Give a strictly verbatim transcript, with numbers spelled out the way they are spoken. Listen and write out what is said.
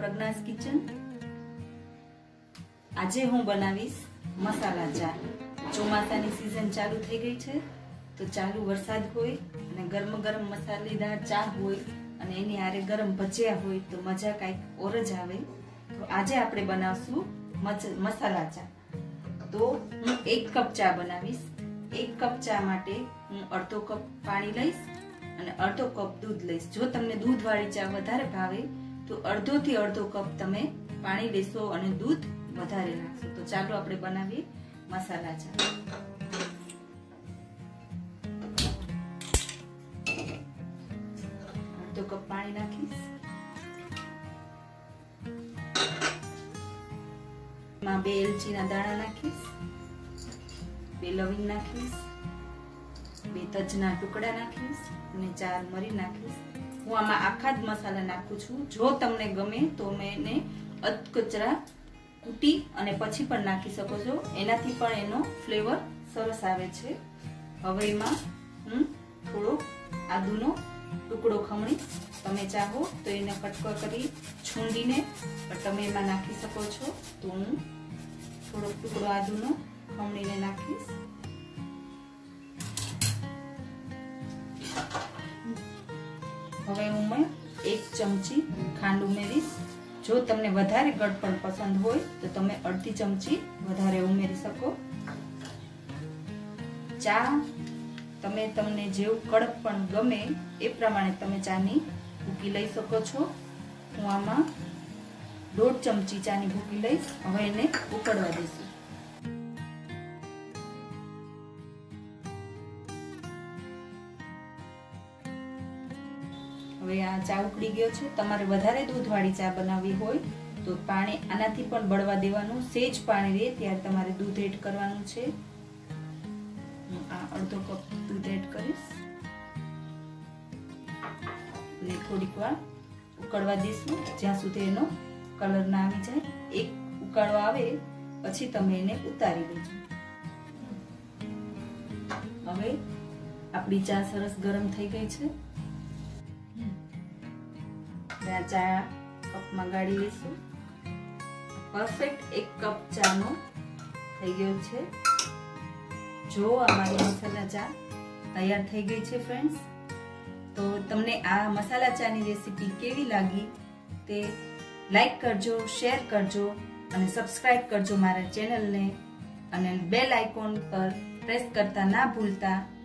પ્રજ્ઞાસ kitchen. આજે હું બનાવીશ મસાલા ચા। ચોમાસાની સીઝન ચાલુ થઈ ગઈ છે તો ચાલુ વરસાદ હોય અને ગરમ ગરમ મસાલેદાર ચા હોય અને એની આરે ગરમ ભજીયા હોય તો મજા કાંઈક ઓર જ આવે। તો આજે આપણે બનાવશું મસાલા ચા। તો હું એક કપ ચા બનાવીશ। એક કપ ચા માટે હું અડધો કપ પાણી લઈશ અને અડધો કપ દૂધ લઈશ। જો તમને દૂધવાળી ચા વધારે ભાવે તો અડધો થી અડધો કપ તમે પાણી લેશો અને દૂધ વધારે નાખશો। તો ચાલો આપણે બનાવીએ મસાલા ચા। અડધો કપ પાણી નાખીશ। એમાં બે એલચીના દાણા નાખીશ, બે લવિંગ નાખીશ, બે તજના ટુકડા નાખીશ અને ચાર મરી નાખીશ। હું આમાં આખા જ મસાલા નાખું છું। જો તમને ગમે તો મેં એને અધકચરા કૂટી અને પછી પણ નાખી શકો છો, એનાથી પણ એનો ફ્લેવર સરસ આવે છે। હવે એમાં હું થોડો આદુનો ટુકડો ખમણી, તમે ચાહો તો એને કટકો કરી છૂંદીને પણ તમે એમાં નાખી શકો છો। તો હું થોડો ટુકડો આદુનો ખમણીને નાખીશ। હવે હું મેં એક ચમચી ખાંડ ઉમેરીશ। જો તમને વધારે ગળપણ પસંદ હોય તો તમે અડધી ચમચી વધારે ઉમેરી શકો। ચા તમે તમને જેવું કડકપણ ગમે એ પ્રમાણે તમે ચાની ભૂકી લઈ શકો છો। હું આમાં દોઢ ચમચી ચાની ભૂકી લઈશ। હવે એને ઉકળવા દઈશું। હવે આ ચા ઉકળી ગયો છે। તમારે વધારે દૂધવાળી ચા બનાવવી હોય તો પાણી આનાથી પણ બળવા દેવાનું। સેજ પાણી રહે ત્યારે તમારે દૂધ એડ કરવાનું છે। હું આ અડધો કપ દૂધ એડ કરીશ અને થોડીક વાર ઉકળવા દઈશું જ્યાં સુધી એનો કલર ના આવી જાય। એક ઉકાળો આવે પછી તમે એને ઉતારી લેજો। હવે આપણી ચા સરસ ગરમ થઈ ગઈ છે। ચા કપમાં ગાળી લઈશું। પરફેક્ટ એક કપ ચાનો થઈ ગયો છે। જો અમારી મસાલા ચા તૈયાર થઈ ગઈ છે ફ્રેન્ડ્સ। તો તમને આ મસાલા ચાની રેસીપી કેવી લાગી તે લાઈક કરજો, શેર કરજો અને સબસ્ક્રાઇબ કરજો મારા ચેનલને અને બેલ આઇકોન પર પ્રેસ કરતા ના ભૂલતા।